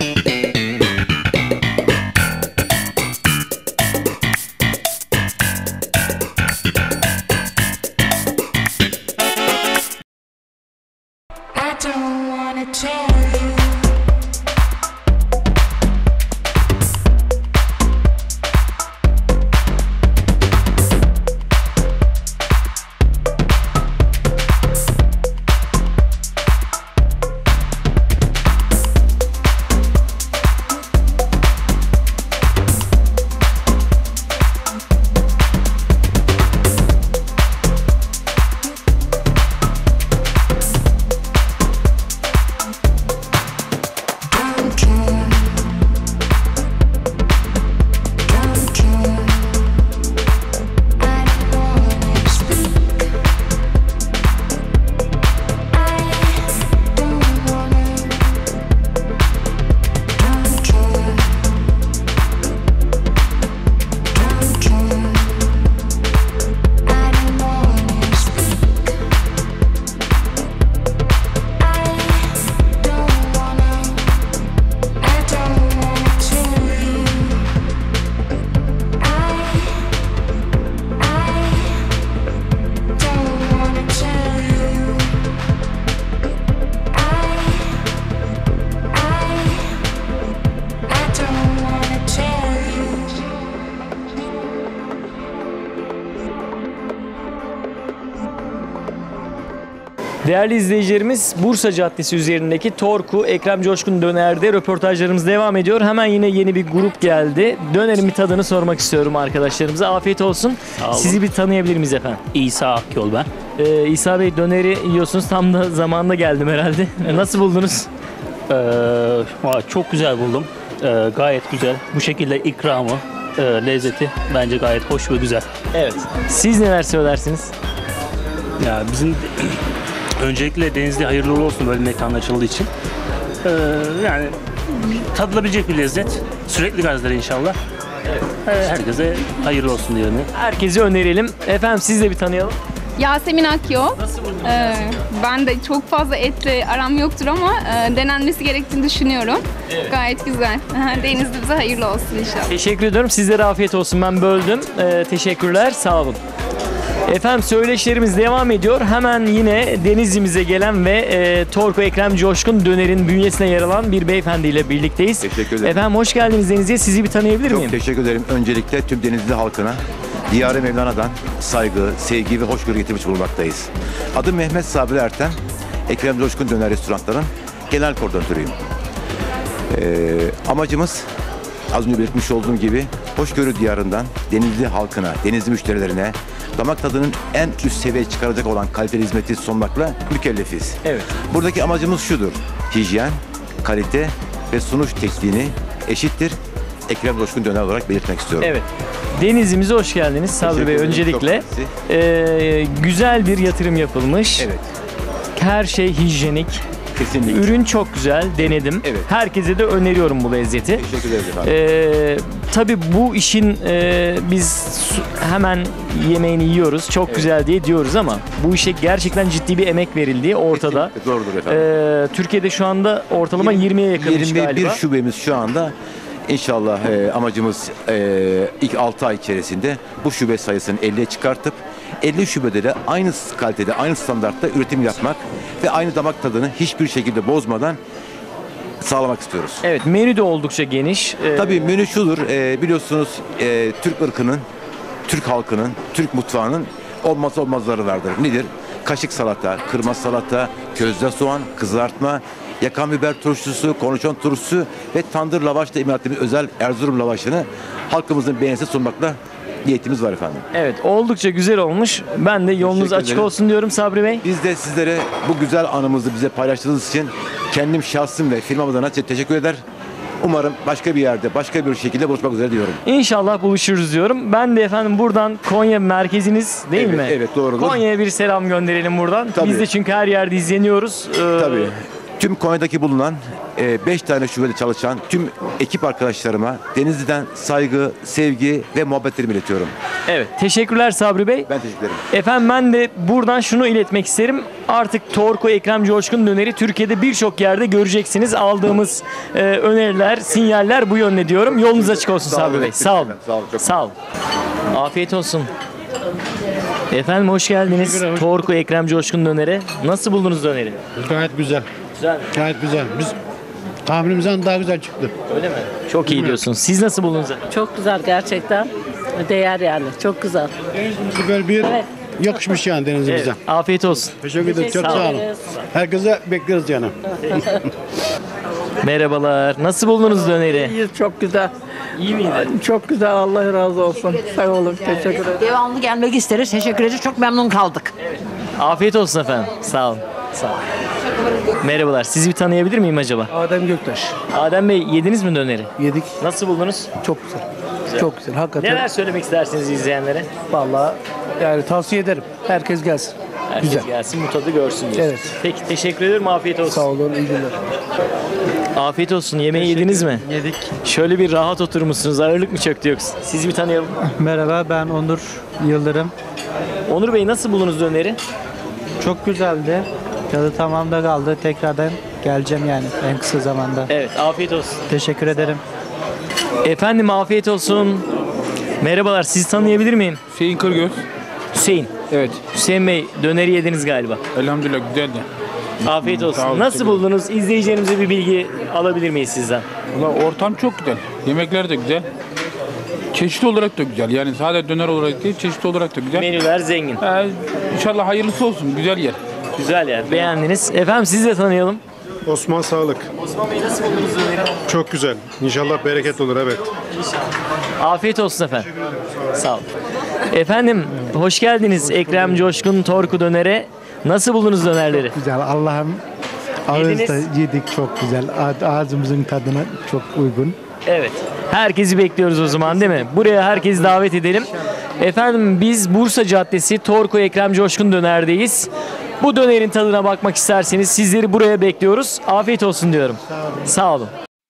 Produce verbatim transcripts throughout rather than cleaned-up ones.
Değerli izleyicilerimiz, Bursa Caddesi üzerindeki Torku Ekrem Coşkun Döner'de röportajlarımız devam ediyor. Hemen yine yeni bir grup geldi. Dönerin bir tadını sormak istiyorum arkadaşlarımıza. Afiyet olsun. Sizi bir tanıyabilir miyiz efendim? İsa Akyol ben. Ee, İsa Bey, döneri yiyorsunuz. Tam da zamanında geldim herhalde. Nasıl buldunuz? Ee, çok güzel buldum. Ee, gayet güzel. Bu şekilde ikramı, e, lezzeti bence gayet hoş ve güzel. Evet. Siz neler söylersiniz? Ya bizim öncelikle Denizli hayırlı uğurlu olsun böyle mekan açıldığı için. Ee, yani tadılabilecek bir lezzet. Sürekli gazlar inşallah. Evet. Ee, herkese hayırlı olsun diyorum. Herkese önerelim. Efendim siz de bir tanıyalım. Yasemin Akyol. Nasıl buldunuz? Ee, ben de çok fazla etle aram yoktur ama e, denenmesi gerektiğini düşünüyorum. Evet. Gayet güzel. Denizli bize hayırlı olsun inşallah. Teşekkür ediyorum. Sizlere afiyet olsun. Ben böldüm. Ee, teşekkürler. Sağ olun. Efendim söyleşilerimiz devam ediyor. Hemen yine Denizli'mize gelen ve e, Torku Ekrem Coşkun Döner'in bünyesine yer alan bir beyefendiyle birlikteyiz. Teşekkür ederim. Efendim hoş geldiniz Denizli'ye. Sizi bir tanıyabilir Çok miyim? teşekkür ederim. Öncelikle tüm Denizli halkına Diyar-ı Mevlana'dan saygı, sevgi ve hoşgörü getirmiş bulunmaktayız. Adım Mehmet Sabri Ertem. Ekrem Coşkun Döner Restoranları'nın genel koordinatörüyüm. Ee, amacımız az önce belirtmiş olduğum gibi hoşgörü diyarından Denizli halkına, Denizli müşterilerine damak tadının en üst seviyeye çıkaracak olan kaliteli hizmeti sunmakla mükellefiz. Evet. Buradaki amacımız şudur: hijyen, kalite ve sunuş tekniğini eşittir Ekrem Coşkun Döner olarak belirtmek istiyorum. Evet. Denizli'mize hoş geldiniz Sabri Bey. Öncelikle e, güzel bir yatırım yapılmış. Evet. Her şey hijyenik. Kesinlikle. Ürün çok güzel. Denedim. Evet. Herkese de öneriyorum bu lezzeti. Teşekkür ederiz efendim. Ee, tabii bu işin e, biz hemen yemeğini yiyoruz. Çok Evet. güzel diye diyoruz ama bu işe gerçekten ciddi bir emek verildiği ortada. Kesinlikle doğrudur efendim. Ee, Türkiye'de şu anda ortalama yirmiye yakınmış yirmi bir galiba. şubemiz şu anda. İnşallah e, amacımız e, ilk altı ay içerisinde bu şube sayısını elliye çıkartıp elli şubede de aynı kalitede, aynı standartta üretim yapmak ve aynı damak tadını hiçbir şekilde bozmadan sağlamak istiyoruz. Evet, menü de oldukça geniş. Ee, Tabii menü şudur, e, biliyorsunuz e, Türk ırkının, Türk halkının, Türk mutfağının olmazsa olmazları vardır. Nedir? Kaşık salata, kırma salata, közde soğan, kızartma, yakan biber turşusu, kornişon turşusu ve tandır lavaşla imal ettiğimiz özel Erzurum lavaşını halkımızın beğenisine sunmakla niyetimiz var efendim. Evet, oldukça güzel olmuş. Ben de yolunuz Teşekkür açık ederim. olsun diyorum Sabri Bey. Biz de sizlere bu güzel anımızı bize paylaştığınız için kendim şahsım ve firmam adına size teşekkür eder. Umarım başka bir yerde, başka bir şekilde buluşmak üzere diyorum. İnşallah buluşuruz diyorum. Ben de efendim buradan Konya merkeziniz değil Evet, mi? evet, doğrudur. Konya'ya bir selam gönderelim buradan. Tabii. Biz de çünkü her yerde izleniyoruz. Ee, Tabii. Tüm Konya'daki bulunan beş tane şubede çalışan tüm ekip arkadaşlarıma Denizli'den saygı, sevgi ve muhabbetlerimi iletiyorum. Evet. Teşekkürler Sabri Bey. Ben teşekkür ederim. Efendim ben de buradan şunu iletmek isterim. Artık Torku Ekrem Coşkun döneri Türkiye'de birçok yerde göreceksiniz. Aldığımız e, öneriler, sinyaller bu yönde diyorum. Yolunuz açık olsun Sağ olun, Sabri Bey. eksik Sağ olun. olmayın. Sağ olun, çok Sağ olun. Afiyet olsun. Efendim hoş geldiniz. Torku Ekrem Coşkun döneri. Nasıl buldunuz döneri? Gayet güzel. Güzel. Gayet güzel. Biz tahminimizden daha güzel çıktı. Öyle mi? Çok iyi diyorsunuz. Siz nasıl buldunuz? Çok güzel gerçekten. Değer yani. Çok güzel. Süper bir Evet. yakışmış yani denizimize. Evet. Afiyet olsun. Teşekkür ederim. Çok Sağ sağ olun. ederiz. Herkese bekleriz yani. Merhabalar. Nasıl buldunuz döneri? İyi, çok güzel. İyi miydi? Çok güzel. Allah razı olsun. Sağ olun. Teşekkür ederim. Devamlı gelmek isteriz. Teşekkür ederiz. Çok memnun kaldık. Afiyet olsun efendim. Sağ olun. Sağ olun. Merhabalar. Sizi bir tanıyabilir miyim acaba? Adem Göktaş. Adem Bey yediniz mi döneri? Yedik. Nasıl buldunuz? Çok güzel. Çok güzel. Hakikaten. Neler söylemek istersiniz izleyenlere? Vallahi yani tavsiye ederim. Herkes gelsin. Herkes Güzel. gelsin bu tadı görsün diyorsunuz. Evet. Peki teşekkür ederim. Afiyet olsun. Sağ olun. İyi günler. Afiyet olsun. Yemeği yediniz mi? Yedik. Şöyle bir rahat oturmuşsunuz. Ağırlık mı çöktü yoksa? Sizi bir tanıyalım. Merhaba, ben Onur Yıldırım. Onur Bey nasıl buldunuz döneri? Çok güzeldi. Tadı tamamda kaldı. Tekrardan geleceğim yani en kısa zamanda. Evet. Afiyet olsun. Teşekkür ederim. Efendim afiyet olsun. Merhabalar. Sizi tanıyabilir miyim? Hüseyin Kırgöz. Hüseyin. Evet. Hüseyin Bey döneri yediniz galiba. Elhamdülillah güzeldi. Afiyet olsun. Sağ olun, Nasıl teşekkür ederim. buldunuz? İzleyicilerimize bir bilgi alabilir miyiz sizden? Valla ortam çok güzel. Yemekler de güzel. Çeşitli olarak da güzel. Yani sadece döner olarak değil, çeşitli olarak da güzel. Menüler zengin. Ee, inşallah hayırlısı olsun. Güzel yer. Güzel yer. Beğendiniz. Efendim sizi de tanıyalım. Osman Sağlık. Osman Bey nasıl buldunuz döneri? Çok güzel. İnşallah bereket olur, evet. Afiyet olsun efendim. Sağ olun. Efendim hoş geldiniz Ekrem Coşkun Torku Döner'e. Nasıl buldunuz dönerleri? Güzel. Allah'ım Yediniz. ağızda yedik çok güzel. A- Ağzımızın tadına çok uygun. Evet. Herkesi bekliyoruz o zaman değil mi? Buraya herkesi davet edelim. Efendim biz Bursa Caddesi Torku Ekrem Coşkun Döner'deyiz. Bu dönerin tadına bakmak isterseniz sizleri buraya bekliyoruz. Afiyet olsun diyorum. Sağ olun.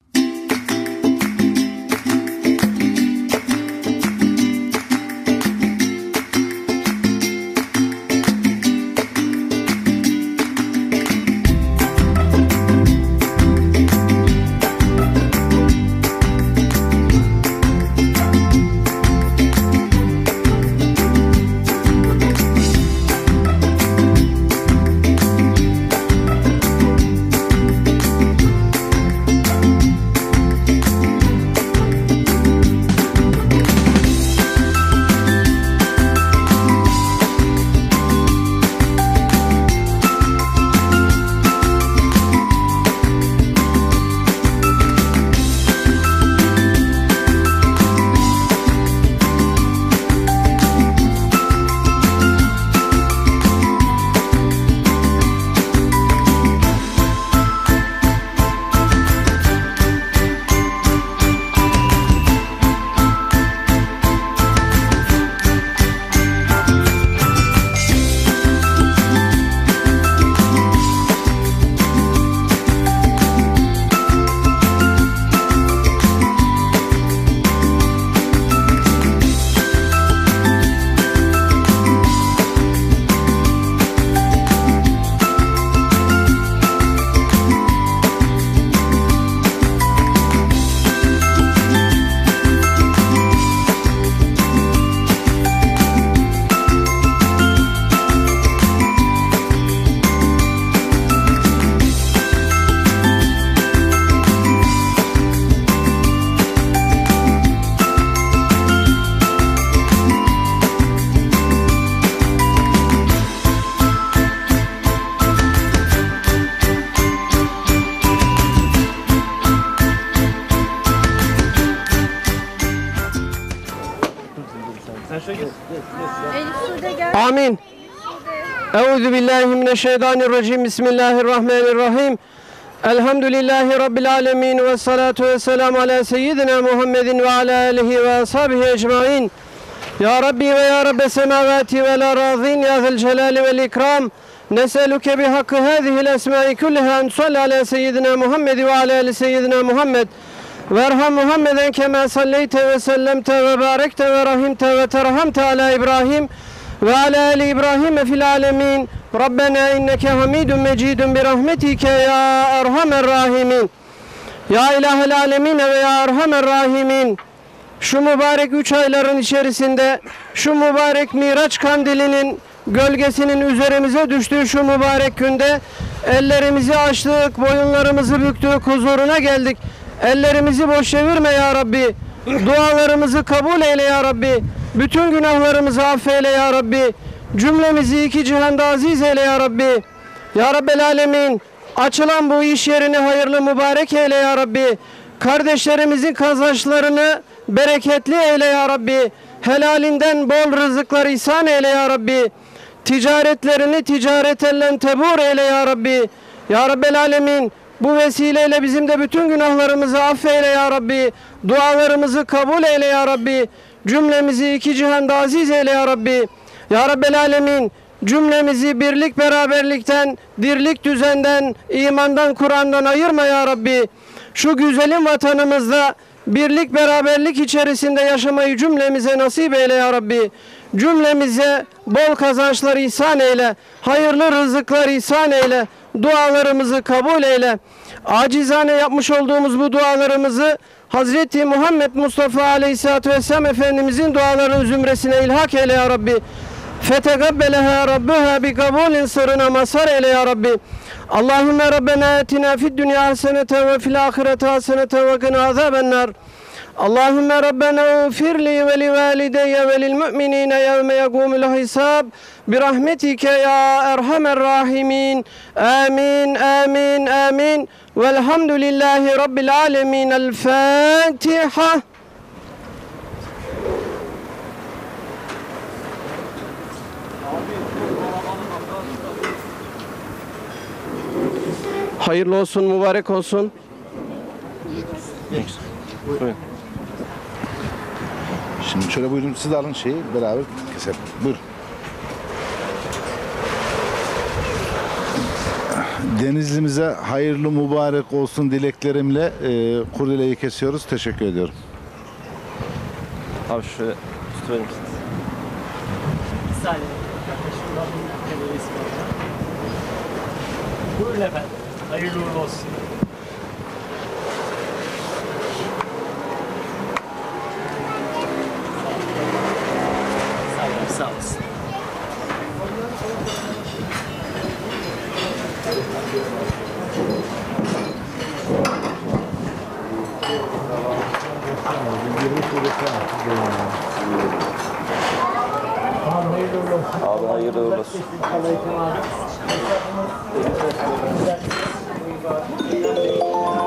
Amin. Euzu billahi mineşşeytanirracim. Bismillahirrahmanirrahim. Elhamdülillahi Rabbil alemin ve salatu ve selamu ala seyyidina Muhammedin ve ala alihi ve ashabihi ecmain. Ya Rabbi ve ya Rabbe semavati ve la razin ya zel celali vel ikram. Neseluke bi hakkı hâzihil esmâi kulliha en salli ala seyyidina Muhammed ve ala ali seyyidina Muhammed ve erham Muhammeden kema salleyte ve sellemte ve barekte ve rahimte ve terhamte ala İbrahim ve ala ali İbrahim fil alemin. Rabbena inneke hamidun mecidun bi rahmetike ya erhamer rahimin. Ya ilahel alemin ve ya erhamer rahimin. Şu mübarek üç ayların içerisinde şu mübarek Miraç kandilinin gölgesinin üzerimize düştüğü şu mübarek günde ellerimizi açtık, boyunlarımızı büktük, huzuruna geldik. Ellerimizi boş çevirme ya Rabbi. Dualarımızı kabul eyle ya Rabbi. Bütün günahlarımızı affeyle ya Rabbi. Cümlemizi iki cihanda aziz eyle ya Rabbi. Ya Rabbel Alemin, açılan bu iş yerini hayırlı mübarek eyle ya Rabbi. Kardeşlerimizin kazançlarını bereketli eyle ya Rabbi. Helalinden bol rızıklar ihsan eyle ya Rabbi. Ticaretlerini ticareten tebur eyle ya Rabbi. Ya Rabbel Alemin, bu vesileyle bizim de bütün günahlarımızı affeyle ya Rabbi. Dualarımızı kabul eyle ya Rabbi. Cümlemizi iki cihanda aziz eyle ya Rabbi. Ya Rabbel Alemin, cümlemizi birlik beraberlikten, dirlik düzenden, imandan, Kur'an'dan ayırma ya Rabbi. Şu güzelim vatanımızda birlik beraberlik içerisinde yaşamayı cümlemize nasip eyle ya Rabbi. Cümlemize bol kazançlar ihsan eyle, hayırlı rızıklar ihsan eyle, dualarımızı kabul eyle. Acizane yapmış olduğumuz bu dualarımızı Hazreti Muhammed Mustafa Aleyhisselatü Vesselam Efendimizin dualarının zümresine ilhak eyle ya Rabbi. Fetegabbeleha Rabbuha bi kabulin sırrına mazhar eyle ya Rabbi. Allahümme Rabbena etina fid dünya hasenete ve fil ahirete hasenete ve qina azabennar. Allahümme Rabbena ufirli ve li valideyye ve lil müminine yevme yegumul hisab. Bi rahmetike ya erhamer rahimin. Amin, amin, amin. Velhamdülillahi Rabbil alemin. El Fatiha. Hayırlı olsun, mübarek olsun. Buyurun. Şimdi şöyle buyurun, siz de alın şeyi, beraber keselim. Buyurun. Denizlimize hayırlı mübarek olsun dileklerimle e, kurdeleyi kesiyoruz. Teşekkür ediyorum. Abi şöyle tutabilir misiniz? Bir saniye. Buyurun efendim. Hayırlı uğurlu olsun. Sağ olun. Sağ olasın. Abi hayırlı uğurlu olsun. Aleyküm abi.